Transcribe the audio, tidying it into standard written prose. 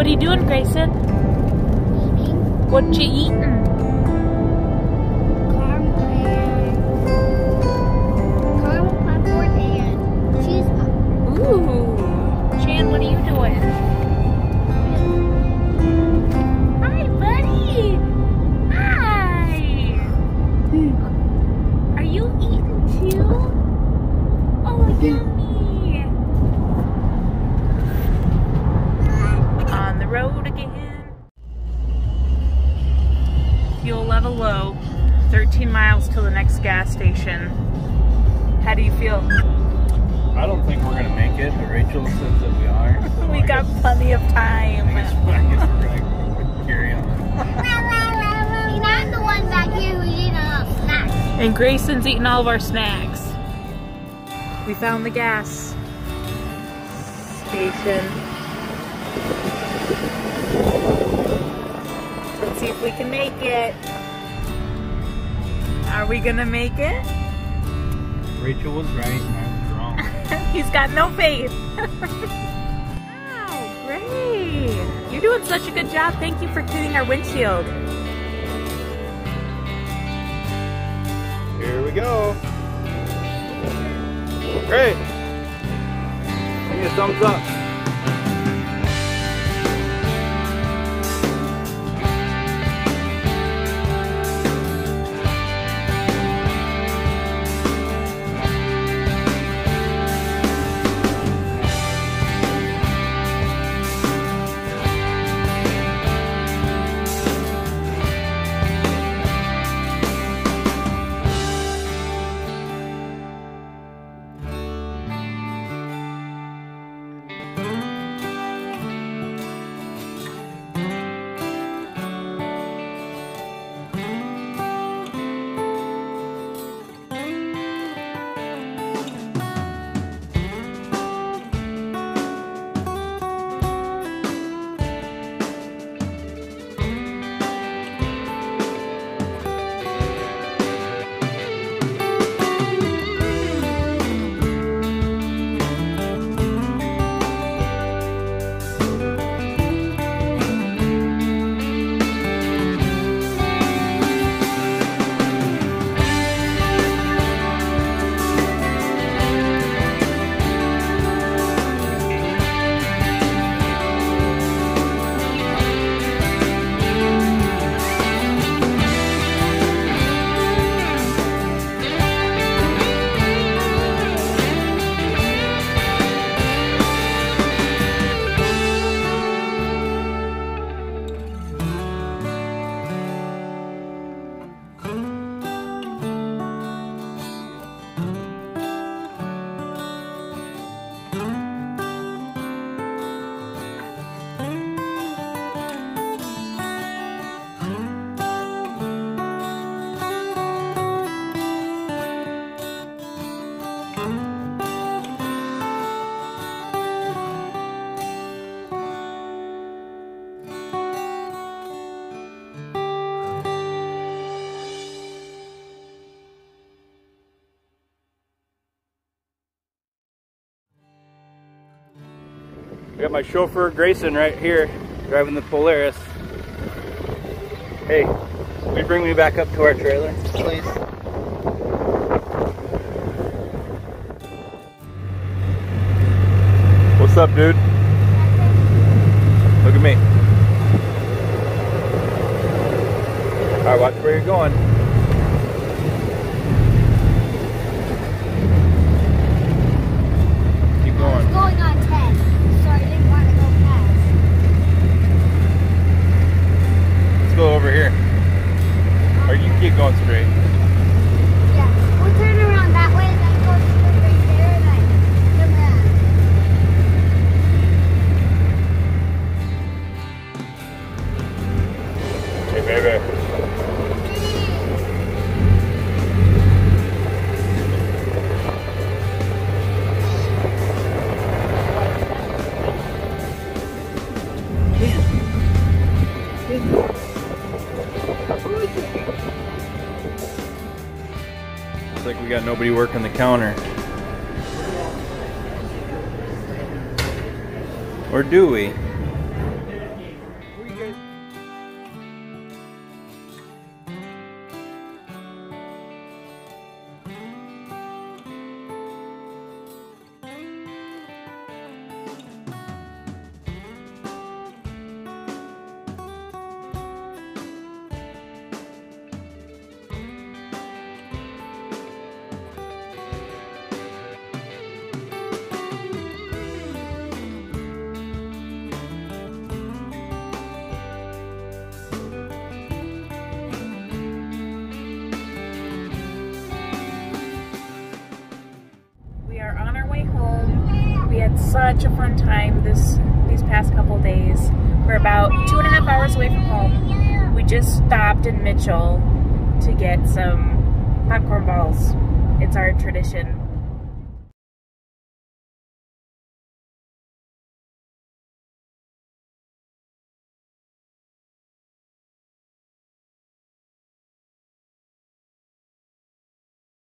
What are you doing, Grayson? Eating. What you eating? Caramel popcorn and cheese popcorn. Ooh. Chan, what are you doing? Hi, buddy. Hi. Are you eating too? Oh, yummy. On the road again. Fuel level low. 13 miles till the next gas station. How do you feel? I don't think we're going to make it, but Rachel says that we are. So We got plenty of time. I guess we're going to carry on. And I'm the one back here who's eating all the snacks. And Grayson's eating all of our snacks. We found the gas station. Let's see if we can make it. Are we gonna make it? Rachel was right and I was wrong. He's got no faith. Wow, great. You're doing such a good job. Thank you for cleaning our windshield. Here we go. Great. Give me a thumbs up. We got my chauffeur Grayson right here driving the Polaris. Hey, will you bring me back up to our trailer, please? What's up, dude? Look at me. Alright, watch where you're going. Keep going. Going on 10, so I didn't want to go fast. Let's go over here. Or you can keep going straight. Yeah, we'll turn around that way and then go straight right there and then come around. Hey, baby. Looks like we got nobody working the counter. Or do we? such a fun time these past couple days. We're about 2.5 hours away from home. We just stopped in Mitchell to get some popcorn balls. It's our tradition.